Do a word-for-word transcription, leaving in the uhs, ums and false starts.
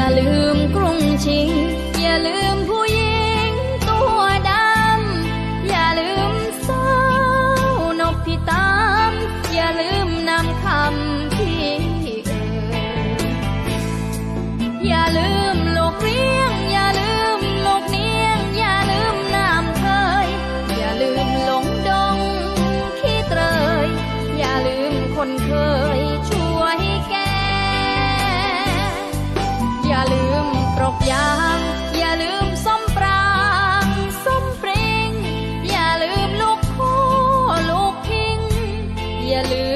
อย่าลืมกรุงชิงอย่าลืมผู้หญิงตัวดำอย่าลืมสาวนกพิตามอย่าลืมนำคำที่เอ่ยอย่าลืมลูกเลี้ยงอย่าลืมลูกเนียงอย่าลืมน้ำเคยอย่าลืมหลงดงขี้เตยอย่าลืมคนเคยช่วยแก่อย่าลืมปรกยางอย่าลืมส้มปรางส้มปริงอย่าลืมลูกโคลูกพิงอย่าลืม